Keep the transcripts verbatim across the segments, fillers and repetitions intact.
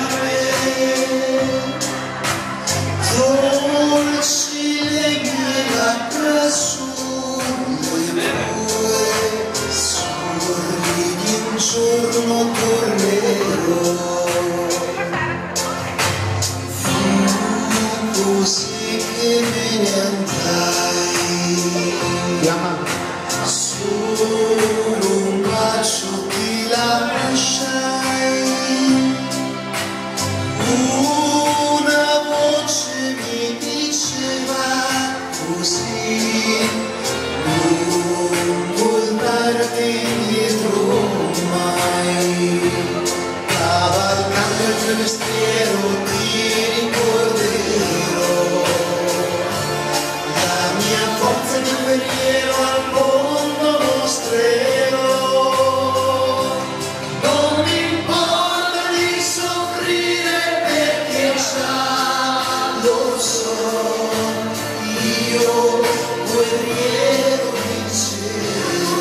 dolci le mie labbra sulle tue, sorridi un giorno tornerò. Fu così che me ne andai, solo un bacio ti lasciai. Una voce mi diceva così, non voltarti indietro mai, cavalcando il tuo mestiero ti ricorderò, la mia forza di guerriero al mondo mostrerò. Non mi importa di soffrire perché già lo so, io guerriero vincerò.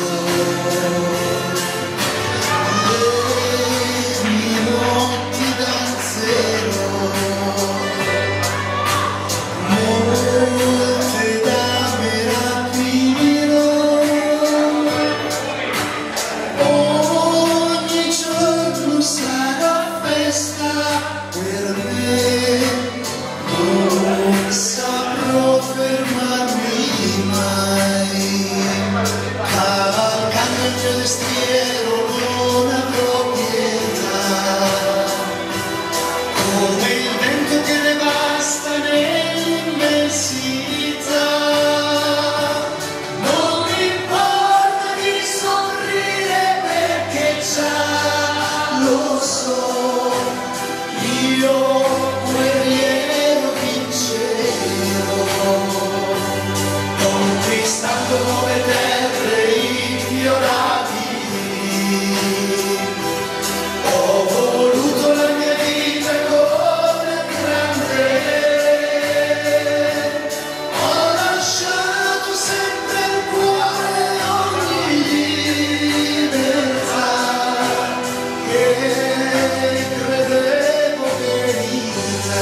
Le mie notti danzerò, molte dame rapirò, ogni giorno sarà festa per me, non saprò fermarmi mai, cavalcando il mio destriero non avrò pietà, come il vento che devasta nell'immensità. Non mi importa di soffrire perché già lo so, io guerriero vincerò, conquistando nuove terre inviolabili. Ho voluto la mia vita con grande, ho lasciato sempre il cuore ogni libertà che credevo verità.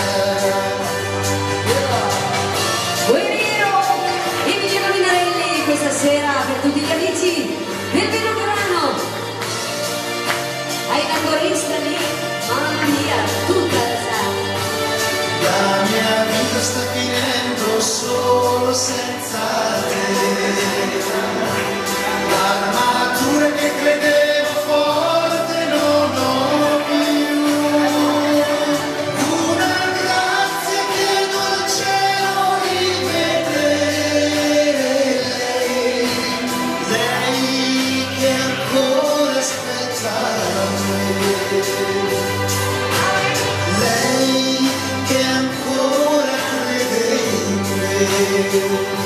Guerriero Emiliano Minarelli questa sera per tutti gli amici del Veneto. Hai una corista lì, mamma mia, tutta la sa. La mia vita sta finendo solo senza te, l'armatura che credevo forte non ho più, una grazia chiedo al cielo di vedere lei, lei che ancora aspetta me, lei che ancora crede in me.